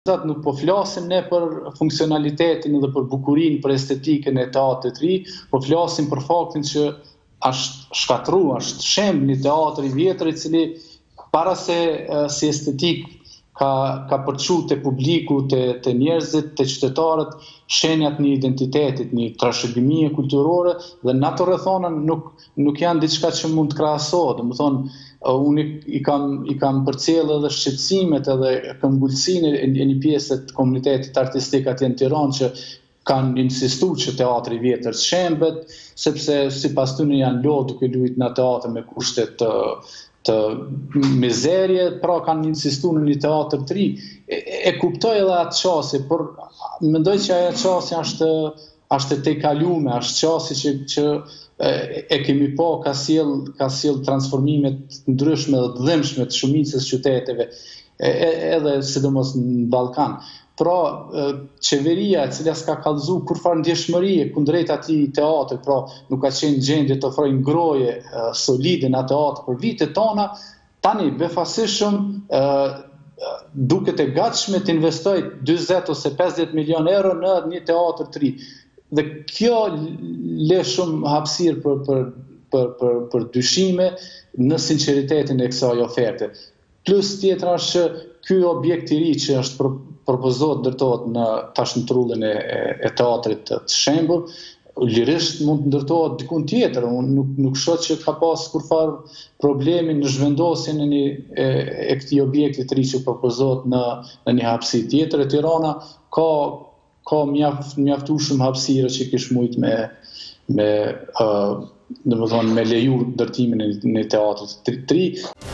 Nuk po flasim ne për funksionalitetin dhe për bukurinë, për estetikën e teatrit të ri, po flasim për faktin që është shkatruar, është shemb një teatër i vjetër i cili para se si estetik ka përçu te publiku, te njerëzit, te qytetarët, shenjat një identitetit, një trashëgimie kulturore dhe në ato rrethona nuk janë diçka që mund të krahasohet. Domethënë, unë i kam përcjell edhe shqetësimet edhe këmbgulsinë e një pjesë të komunitetit artistik atje në Tiranë që kanë insistuar që teatri i vjetër shembet, sepse sipas tyre janë lodhur duke luajtur në teatr me kushte të mizerje, pra kanë insistuar në një teatr të ri. E kuptoj edhe atë qasje, por mendoj që ajo qasje është e tejkalume, është qasje që e kemi pa ka sjell transformime të ndryshme dhe të dhimbshme të shumicës qyteteve, edhe sidomos në Ballkan. Pra, qeveria e cila s'ka kallëzuar kurfar ndjeshmëri kundrejt atij teatri, pra nuk ka qenë në gjendje të ofrojë ngroje solide në atë teatr për vitet tona, tani befasishëm duket e gatshme të investojë 40 ose 50 milion euro në një teatr të ri. Dhe kjo le shumë hapësirë për dyshime në sinqeritetin e kësaj oferte. Plus tjetra është që ky objekt i ri që është propozohet ndërtohet tash në trullin e teatrit të shembur, lirisht mund të ndërtohet dikun tjetër. Unë nuk shoh që ka pas kurfar problemi në zhvendosjen e këtij objekti të ri që propozohet në një hapësirë tjetër. Tirana ka mjaftueshëm hapësirë që kish mujt me leju ndërtimin e një teatri të ri.